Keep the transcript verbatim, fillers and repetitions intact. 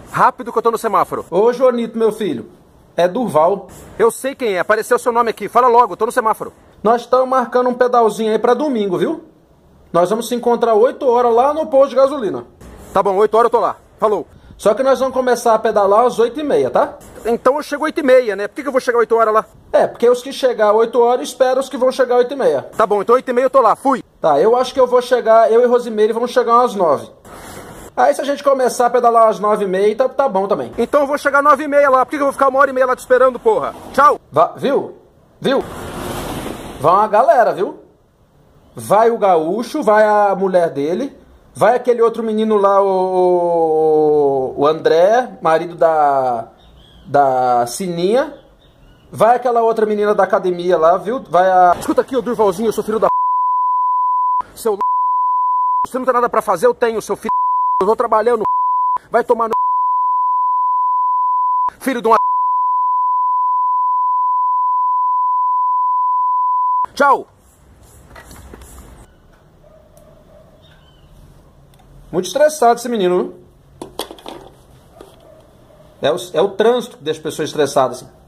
Rápido que eu tô no semáforo. Ô, Joanito, meu filho. É Durval. Eu sei quem é, apareceu seu nome aqui. Fala logo, eu tô no semáforo. Nós estamos marcando um pedalzinho aí pra domingo, viu? Nós vamos se encontrar oito horas lá no posto de gasolina. Tá bom, oito horas eu tô lá. Falou. Só que nós vamos começar a pedalar às oito e meia, tá? Então eu chego oito e meia, né? Por que, que eu vou chegar oito horas lá? É, porque os que chegar oito horas esperam os que vão chegar oito e meia. Tá bom, então oito e meia eu tô lá. Fui. Tá, eu acho que eu vou chegar, eu e Rosimeire vamos chegar umas nove. Aí se a gente começar a pedalar às nove e meia, tá, tá bom também. Então eu vou chegar nove e meia lá. Por que, que eu vou ficar uma hora e meia lá te esperando, porra? Tchau. Va viu? Viu? Vai uma galera, viu? Vai o gaúcho, vai a mulher dele, vai aquele outro menino lá, o, o André, marido da, da Sininha, vai aquela outra menina da academia lá, viu? Vai a... Escuta aqui, ô Durvalzinho, eu sou filho da... Seu... Você não tem nada pra fazer, eu tenho, seu filho... Eu tô trabalhando... Vai tomar no... Filho de uma... Tchau. Muito estressado esse menino, viu? É o, é o trânsito que deixa as pessoas estressadas.